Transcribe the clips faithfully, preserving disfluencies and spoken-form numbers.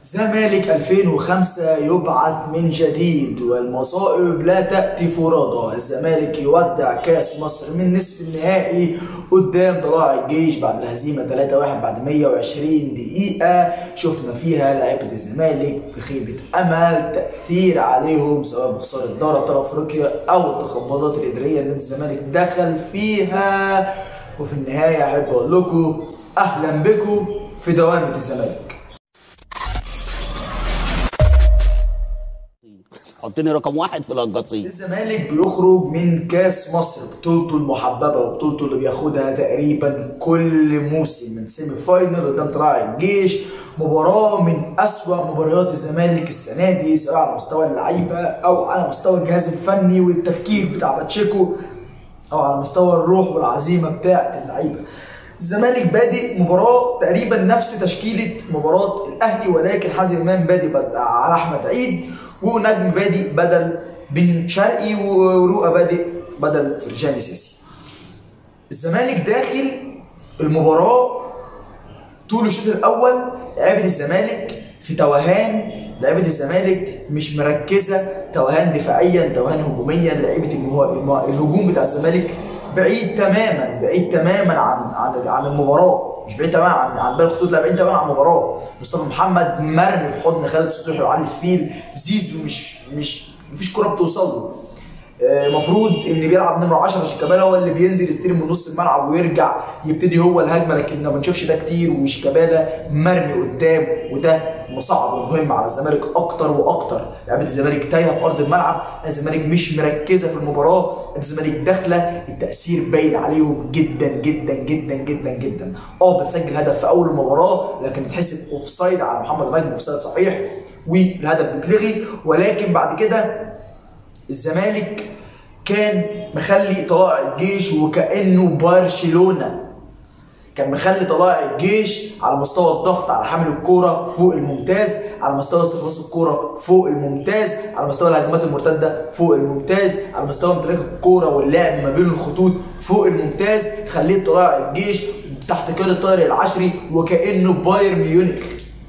زمالك ألفين وخمسة يبعث من جديد والمصائب لا تأتي فرادى. الزمالك يودع كاس مصر من نصف النهائي قدام طلائع الجيش بعد الهزيمة ثلاثة واحد بعد مية وعشرين دقيقة شفنا فيها لعيبة الزمالك بخيبة أمل، تأثير عليهم سواء بخسارة دوري أبطال أفريقيا أو التخبطات الإدارية اللي الزمالك دخل فيها. وفي النهاية أحب أقول لكم أهلا بكم في دوامة الزمالك. حطني رقم واحد في القصيم. الزمالك بيخرج من كاس مصر بطولته المحببه وبطولته اللي بياخدها تقريبا كل موسم من سيمي فاينل قدام طلائع الجيش، مباراه من اسوأ مباريات الزمالك السنه دي سواء على مستوى اللعيبه او على مستوى الجهاز الفني والتفكير بتاع باتشيكو او على مستوى الروح والعزيمه بتاعه اللعيبه. الزمالك بادئ مباراه تقريبا نفس تشكيله مباراه الاهلي، ولكن حازم امام بادئ على احمد عيد ونجم بادئ بدل بن شرقي ورؤى بادئ بدل فرجاني ساسي. الزمالك داخل المباراه طول الشوط الاول لعيبه الزمالك في توهان، لعيبه الزمالك مش مركزه، توهان دفاعيا توهان هجوميا، لعيبه الهجوم بتاع الزمالك بعيد تماما بعيد تماما عن عن عن المباراه، مش بعيد تماما عن عن باقي الخطوط، لا بعيد تماما عن المباراه. مصطفى محمد مرمي في حضن خالد سطوحي وعلي الفيل، زيزو مش مش مفيش كوره بتوصل له. المفروض ان بيلعب نمره عشرة شيكابالا هو اللي بينزل يستلم من نص الملعب ويرجع يبتدي هو الهجمه، لكن ما بنشوفش ده كتير، وشيكابالا مرمي قدام، وده مصعب ومهم على الزمالك اكتر واكتر. لعيبه الزمالك تايهه في ارض الملعب، الزمالك مش مركزه في المباراه، الزمالك داخله التاثير باين عليهم جدا جدا جدا جدا جدا. اه بتسجل هدف في اول المباراه لكن بتحسب اوف سايد على محمد نجم، اوف سايد صحيح والهدف بيتلغي، ولكن بعد كده الزمالك كان مخلي طلائع الجيش وكأنه برشلونة، كان مخلي طلائع الجيش على مستوى الضغط على حامل الكوره فوق الممتاز، على مستوى استخلاص الكوره فوق الممتاز، على مستوى الهجمات المرتده فوق الممتاز، على مستوى امتلاك الكوره واللعب ما بين الخطوط فوق الممتاز. خليت طلائع الجيش تحت قياده طارق العشري وكأنه بايرن ميونخ.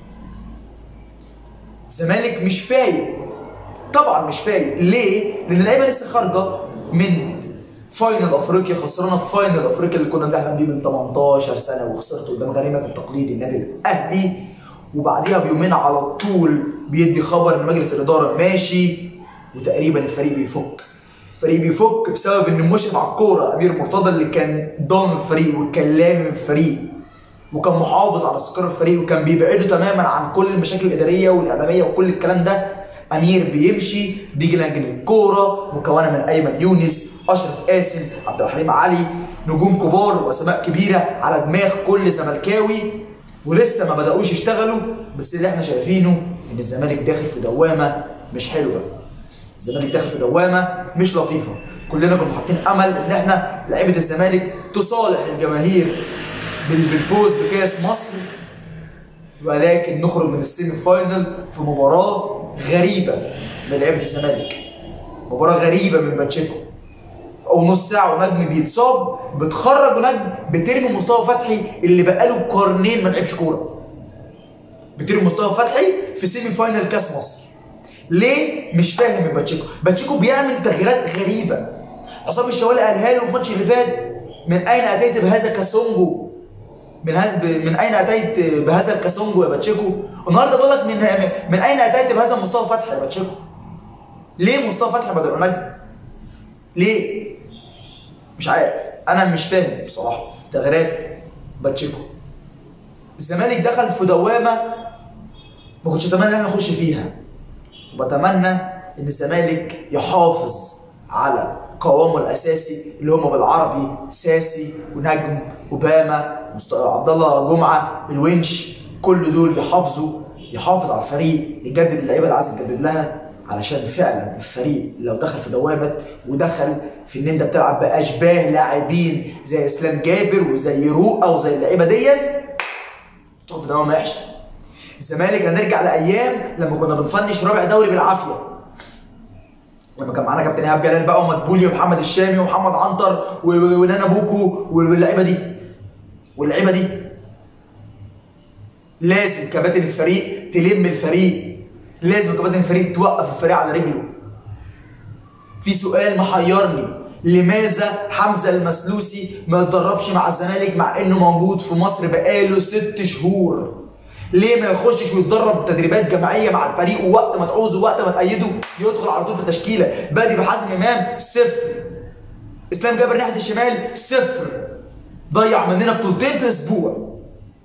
الزمالك مش فايق، طبعا مش فايق. ليه؟ لان اللعيبه لسه خارجه من فاينل افريقيا، خسرانه في فاينل افريقيا اللي كنا بنحلم بيه من تمنتاشر سنه، وخسرت قدام غريمك التقليدي النادي الاهلي، وبعديها بيومين على طول بيدي خبر ان مجلس الاداره ماشي، وتقريبا الفريق بيفك. الفريق بيفك بسبب ان المشرف على الكوره امير مرتضى اللي كان ضامن الفريق وكان لامم الفريق وكان محافظ على استقرار الفريق وكان بيبعده تماما عن كل المشاكل الاداريه والاعلاميه وكل الكلام ده. امير بيمشي، بيجي لجنه الكوره مكونه من ايمن يونس، اشرف قاسم، عبد الحليم علي، نجوم كبار واسماء كبيره على دماغ كل زملكاوي، ولسه ما بداوش يشتغلوا. بس اللي احنا شايفينه ان الزمالك داخل في دوامه مش حلوه، الزمالك داخل في دوامه مش لطيفه. كلنا كنا حاطين امل ان احنا لعيبه الزمالك تصالح الجماهير بالفوز بكاس مصر، ولكن نخرج من السيمي فاينل في مباراه غريبه من لعيبه الزمالك، مباراه غريبه من باتشيكو. او نص ساعه ونجم بيتصاب، بتخرج ونجم، بترمي مصطفى فتحي اللي بقاله قرنين ما لعبش كوره، بترمي مصطفى فتحي في سيمي فاينل كاس مصر. ليه؟ مش فاهم من باتشيكو. باتشيكو بيعمل تغييرات غريبه. عصام الشوالي قالها له الماتش اللي فات: من اين اتيت بهذا كاسونجو؟ من هز... من اين اتيت بهذا الكاسونجو يا باتشيكو؟ النهارده بقول لك من من اين اتيت بهذا مصطفى فتحي يا باتشيكو؟ ليه مصطفى فتحي بدل نجم؟ ليه؟ مش عارف، انا مش فاهم بصراحه تغييرات باتشيكو. الزمالك دخل في دوامه ما كنتش اتمنى ان احنا نخش فيها، وبتمنى ان الزمالك يحافظ على قوامه الاساسي اللي هم بالعربي ساسي ونجم اوباما عبد الله جمعه الونش، كل دول يحافظوا يحافظ على الفريق، يجدد اللعيبه اللي عايز يجدد لها، علشان فعلا الفريق لو دخل في دوامه ودخل في ان انت بتلعب باشباه لاعبين زي اسلام جابر وزي رؤى وزي اللعيبه ديت، تدخل في دوامه وحشه. الزمالك هنرجع لايام لما كنا بنفنش رابع دوري بالعافيه، لما كان معانا كابتن ايهاب جلال بقى ومدبولي ومحمد الشامي ومحمد عنتر ونانا بوكو واللعيبه دي واللعيبه دي لازم كباتن الفريق تلم الفريق، لازم كباتن الفريق توقف الفريق على رجله. في سؤال محيرني، لماذا حمزه المسلوسي ما يتدربش مع الزمالك مع انه موجود في مصر بقاله ست شهور؟ ليه ما يخشش ويتدرب تدريبات جماعيه مع الفريق، ووقت ما تعوزه وقت ما تأيده يدخل على طول في التشكيله؟ بادئ بحازم امام صفر، اسلام جابر ناحيه الشمال صفر، ضيع مننا بطولتين في اسبوع.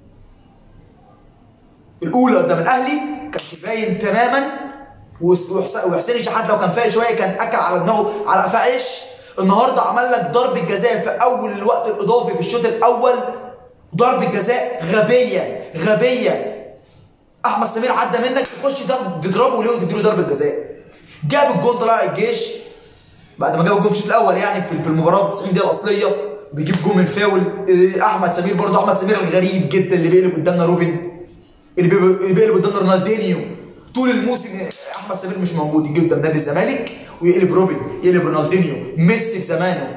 الاولى قدام الاهلي كانش باين تماما، وحسين الشحات لو كان فايق شويه كان اكل على دماغه على قفاه عيش. النهارده عمل لك ضربه جزاء في اول الوقت الاضافي في الشوط الاول، ضربه جزاء غبيه غبيه. احمد سمير عدى منك تخش تضربه ليه وتديله ضربه جزاء؟ جاب الجون طلع الجيش بعد ما جاب الجون في الشوط الاول، يعني في المباراه في تسعين دقيقه الاصليه بيجيب جون من فاول. احمد سمير برضه، احمد سمير الغريب جدا اللي بيقلب قدامنا روبن، اللي بيقلب قدامنا رونالدينيو. طول الموسم احمد سمير مش موجود، يجي قدام نادي الزمالك ويقلب روبن، يقلب رونالدينيو، ميسي في زمانه.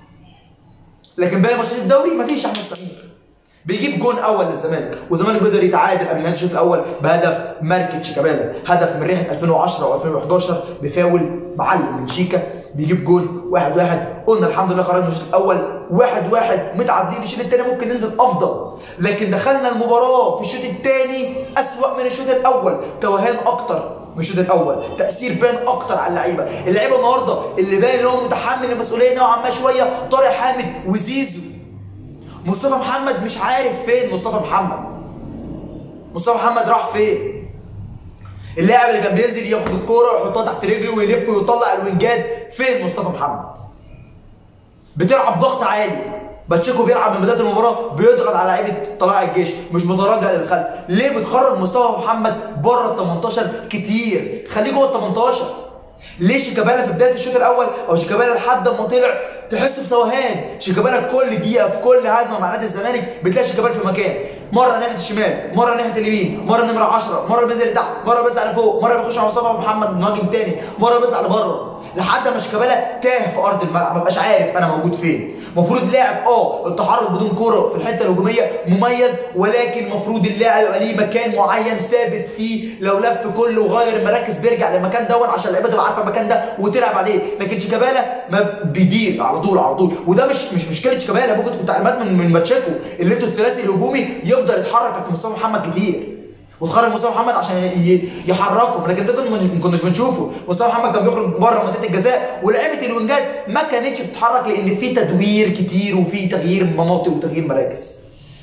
لكن باقي ماتشات الدوري مفيش احمد سمير. بيجيب جون اول للزمالك، والزمالك بيقدر يتعادل قبل نهايه الشوط الاول بهدف ماركت شيكابالا، هدف من ريحه ألفين وعشرة او ألفين وحداشر بفاول معلم من شيكا. بيجيب جون واحد واحد، قلنا الحمد لله خرجنا من الشوط الاول واحد واحد متعادلين، الشوط الثاني ممكن ننزل افضل، لكن دخلنا المباراه في الشوط الثاني اسوأ من الشوط الاول، توهان اكتر من الشوط الاول، تاثير بان اكتر على اللعيبه. اللعيبه النهارده اللي باين ان هو متحمل المسؤوليه نوعا ما شويه طارق حامد وزيزو. مصطفى محمد مش عارف فين مصطفى محمد. مصطفى محمد راح فين؟ اللاعب اللي كان بينزل ياخد الكوره ويحطها تحت رجله ويلف ويطلع الوينجات، فين مصطفى محمد؟ بتلعب ضغط عالي، باتشيكو بيلعب من بدايه المباراه بيضغط على لعيبه طلائع الجيش، مش متراجع للخلف. ليه بتخرج مصطفى محمد بره ال تمنتاشر كتير؟ خليه جوه ال تمنتاشر. ليه شيكابالا في بدايه الشوط الاول او شيكابالا لحد ما طلع تحس في توهان؟ شيكابالا كل دقيقه في كل هجمه مع نادي الزمالك بتلاقي شيكابالا في مكان، مره ناحيه الشمال، مره ناحيه اليمين، مره نمره عشرة، مره بينزل لتحت، مره بيطلع لفوق، مره بيخش على مصطفى محمد مهاجم تاني، مره بيطلع لبره، لحد ما شيكابالا تاه في ارض الملعب، ما بقاش عارف انا موجود فين. المفروض لاعب اه التحرك بدون كوره في الحته الهجوميه مميز، ولكن المفروض اللاعب يبقى ليه مكان معين ثابت فيه، لو لف كله وغير المراكز بيرجع للمكان دون عشان اللعيبه تبقى عارفه المكان ده وتلعب عليه. لكن شيكابالا ما بيدير على طول على طول، وده مش مش مشكله شيكابالا، ممكن تكون تعليمات من من باتشيكو اللي انتوا الثلاثي الهجومي يفضل يتحرك تحت مصطفى محمد كتير، وتخرج مصطفى محمد عشان يحركهم. لكن ده ما كناش بنشوفه. مصطفى محمد كان بيخرج بره منطقه الجزاء، ولعيبه الوينجات ما كانتش بتتحرك لان في تدوير كتير وفي تغيير مناطق وتغيير مراكز.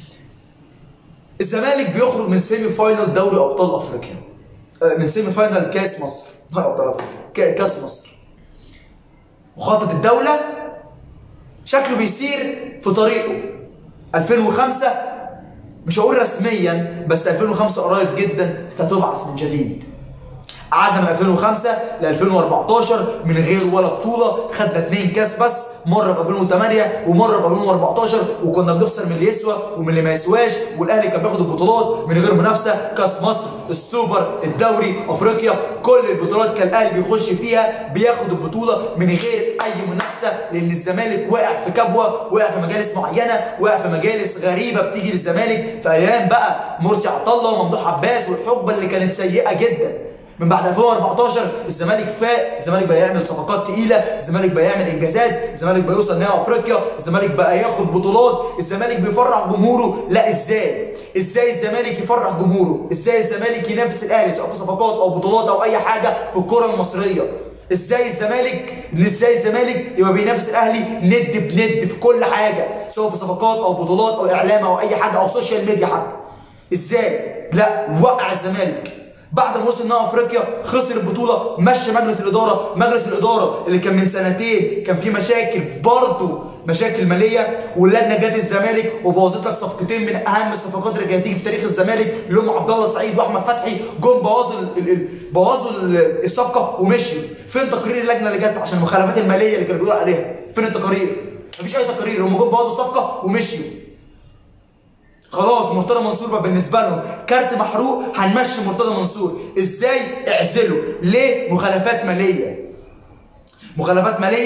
الزمالك بيخرج من سيمي فاينل دوري ابطال افريقيا، من سيمي فاينل كاس مصر، دوري ابطال افريقيا كاس مصر، وخطط الدوله شكله بيسير في طريقه. ألفين وخمسة مش هقول رسميا، بس ألفين وخمسة قريب جدا ستبعث من جديد. قعدنا من ألفين وخمسة ل ألفين وأربعتاشر من غير ولا بطوله، خدنا اتنين كاس بس، مره في ألفين وتمانية ومره في ألفين وأربعتاشر، وكنا بنخسر من اللي يسوى ومن اللي ما يسواش، والاهلي كان بياخد البطولات من غير منافسه، كاس مصر، السوبر، الدوري، افريقيا، كل البطولات كان الاهلي بيخش فيها بياخد البطوله من غير اي منافسه، لان الزمالك واقع في كبوه، واقع في مجالس معينه، واقع في مجالس غريبه بتيجي للزمالك في ايام بقى مرسي عطله وممدوح عباس والحقبه اللي كانت سيئه جدا. من بعد ألفين وأربعتاشر الزمالك فاق، الزمالك بقى يعمل صفقات تقيله، الزمالك بقى يعمل انجازات، الزمالك بقى يوصل نهائي افريقيا، الزمالك بقى ياخد بطولات، الزمالك بيفرح جمهوره. لا ازاي؟ ازاي الزمالك يفرح جمهوره؟ ازاي الزمالك ينافس الاهلي سواء في صفقات او بطولات او اي حاجه في الكره المصريه؟ ازاي الزمالك ازاي الزمالك يبقى بينافس الاهلي ند بند في كل حاجه، سواء في صفقات او بطولات او اعلام او اي حاجه او سوشيال ميديا حتى؟ ازاي؟ لا، وقع الزمالك. بعد ما وصل نهائي افريقيا خسر البطوله، مشى مجلس الاداره، مجلس الاداره اللي كان من سنتين كان فيه مشاكل برضه مشاكل ماليه، واللجنه جت الزمالك وبوظت لك صفقتين من اهم الصفقات اللي كانت هتيجي في تاريخ الزمالك، اللي هم عبد الله سعيد واحمد فتحي، جم بوظوا بوظوا الصفقه ومشيوا. فين تقرير اللجنه اللي جت عشان المخالفات الماليه اللي كانوا بيقولوا عليها؟ فين التقارير؟ مفيش اي تقارير، هم جم بوظوا الصفقه ومشيوا. خلاص مرتضى منصور بقى بالنسبه لهم كارت محروق، هنمشي مرتضى منصور. ازاي؟ اعزله. ليه؟ مخالفات ماليه. مخالفات ماليه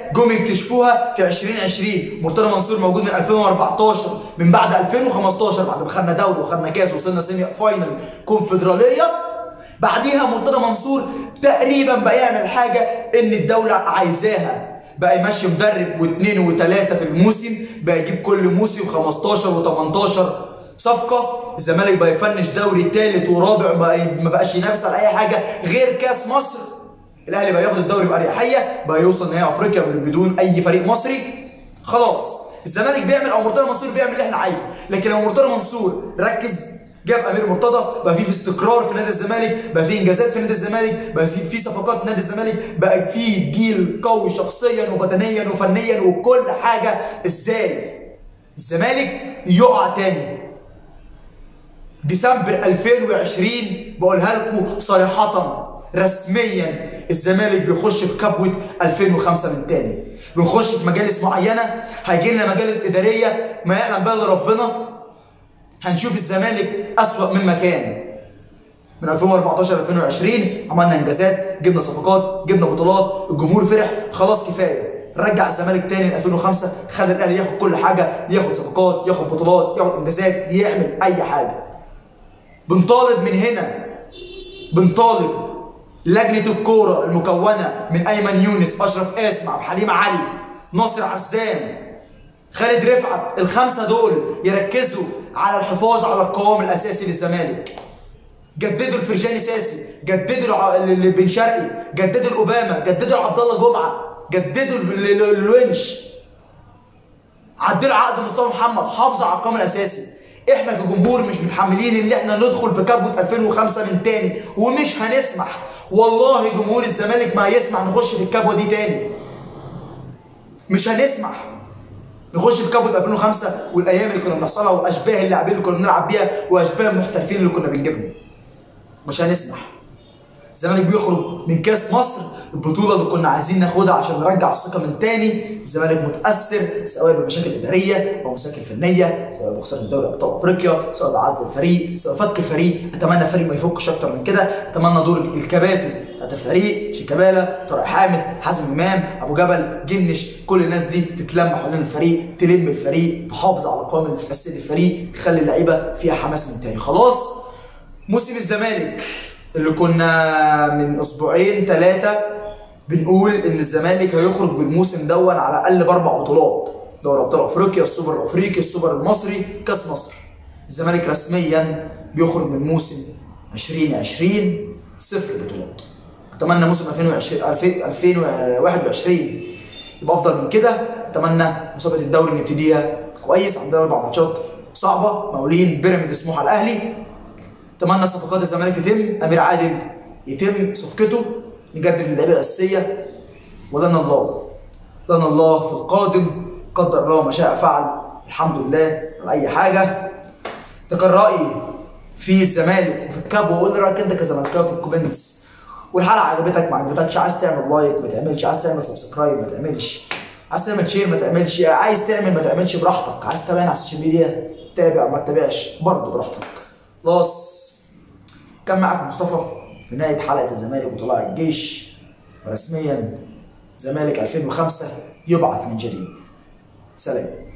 جم يكتشفوها في ألفين وعشرين. مرتضى منصور موجود من ألفين وأربعتاشر، من بعد ألفين وخمستاشر بعد ما خدنا دوري وخدنا كاس وصلنا سيمي فاينل كونفدراليه. بعديها مرتضى منصور تقريبا بقى يعمل حاجه ان الدوله عايزاها، بقى يمشي مدرب واثنين وثلاثه في الموسم، بقى يجيب كل موسم خمستاشر وتمنتاشر صفقه. الزمالك بقى يفنش دوري ثالث ورابع، ما بقاش ينافس على اي حاجه غير كاس مصر. الاهلي بقى ياخد الدوري باريحيه، بقى يوصل نهائي افريقيا بدون اي فريق مصري. خلاص الزمالك بيعمل او مرتضى منصور بيعمل اللي احنا عايزه. لكن لو مرتضى منصور ركز جاب امير مرتضى، بقى في استقرار في نادي الزمالك، بقى في انجازات في نادي الزمالك، بقى في في صفقات نادي الزمالك، بقى في جيل قوي شخصيا وبدنيا وفنيا وكل حاجه. ازاي الزمالك يقع تاني؟ ديسمبر ألفين وعشرين بقولها لكم صريحه رسميا، الزمالك بيخش في كبوه ألفين وخمسة من تاني. بنخش في مجالس معينه، هيجي لنا مجالس اداريه ما يعلم بها الا ربنا. هنشوف الزمالك اسوأ مما كان. من ألفين وأربعتاشر ألفين وعشرين عملنا انجازات، جبنا صفقات، جبنا بطولات، الجمهور فرح، خلاص كفايه. رجع الزمالك تاني ألفين وخمسة، خلى الاهلي ياخد كل حاجه، ياخد صفقات، ياخد بطولات، ياخد انجازات، يعمل اي حاجه. بنطالب من هنا، بنطالب لجنه الكوره المكونه من ايمن يونس، اشرف قاسم، عبد الحليم علي، ناصر عزام، خالد رفعت، الخمسه دول يركزوا على الحفاظ على القوام الاساسي للزمالك. جددوا الفرجاني ساسي، جددوا لبن شرقي، جددوا الاوباما، جددوا عبد الله جمعه، جددوا الونش، عدلوا عقد مصطفى محمد، حافظوا على القوام الاساسي. احنا كجمهور مش متحملين ان احنا ندخل في كبوه ألفين وخمسة من تاني، ومش هنسمح. والله جمهور الزمالك ما هيسمح نخش في الكبوه دي تاني. مش هنسمح نخش في كبوه ألفين وخمسة والايام اللي كنا بنحصلها واشباه اللاعبين اللي كنا بنلعب بيها واشباه المحترفين اللي كنا بنجيبهم. مش هنسمح. الزمالك بيخرج من كاس مصر، البطوله اللي كنا عايزين ناخدها عشان نرجع الثقه من تاني. الزمالك متاثر سواء بمشاكل اداريه او مشاكل فنيه، سواء بخساره دوري ابطال افريقيا، سواء بعزل الفريق، سواء فك الفريق. اتمنى الفريق ما يفكش اكتر من كده. اتمنى دور الكباتن بتاعت الفريق، شيكابالا، طارق حامد، حازم امام، ابو جبل، جنش، كل الناس دي تتلم حوالين الفريق، تلم الفريق، تحافظ على القوام اللي في تسد الفريق، تخلي اللعيبه فيها حماس من تاني. خلاص موسم الزمالك اللي كنا من اسبوعين ثلاثه بنقول ان الزمالك هيخرج بالموسم دون على الاقل باربع بطولات: دوري ابطال افريقيا، السوبر الافريقي، السوبر المصري، كاس مصر. الزمالك رسميا بيخرج من موسم ألفين وعشرين صفر بطولات. اتمنى موسم ألفين وواحد وعشرين يبقى افضل من كده. اتمنى مسابقه الدوري نبتديها كويس، عندنا اربع ماتشات صعبه، مقاولين، بيراميدز، سموحه، الاهلي. اتمنى صفقات الزمالك تتم، امير عادل يتم صفقته، نجدد اللعيبه الاساسيه، ولنا الله لنا الله في القادم. قدر الله ما شاء فعل، الحمد لله على اي حاجه. ده كان رايي في الزمالك وفي الكاب، وقول لي رايك انت كزملكاوي في الكومنتس. والحلقه عجبتك ما عجبتكش، عايز تعمل لايك ما تعملش، عايز تعمل سبسكرايب ما تعملش، عايز تعمل شير ما تعملش، عايز تعمل ما تعملش براحتك، عايز تتابعنا على السوشيال ميديا تابع، ما تتابعش برضه براحتك. خلاص كان معاكم مصطفى في نهايه حلقه الزمالك وطلائع الجيش. رسميا زمالك ألفين وخمسة يبعث من جديد. سلام.